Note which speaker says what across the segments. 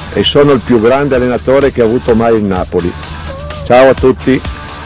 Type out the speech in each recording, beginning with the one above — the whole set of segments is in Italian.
Speaker 1: e sono il più grande allenatore che ha avuto mai il Napoli. Ciao a tutti.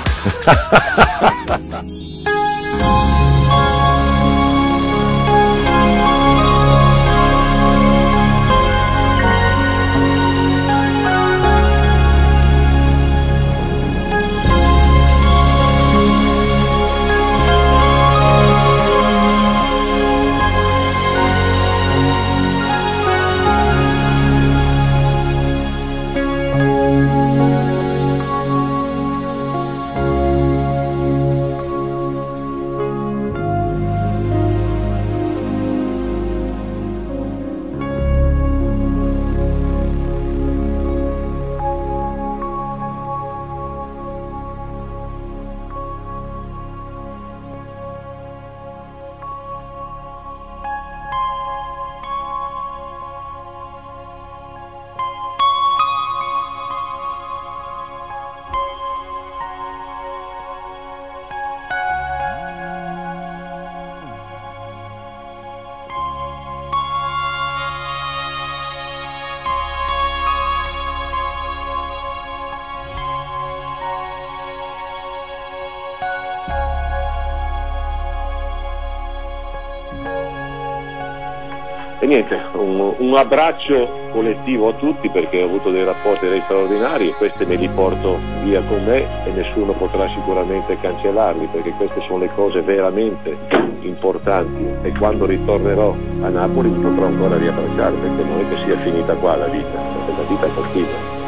Speaker 2: E niente, un abbraccio collettivo a tutti, perché ho avuto dei rapporti straordinari e questi me li porto via con me e nessuno potrà sicuramente cancellarli, perché queste sono le cose veramente importanti e quando ritornerò a Napoli mi potrò ancora riabbracciare, perché non è che sia finita qua la vita continua.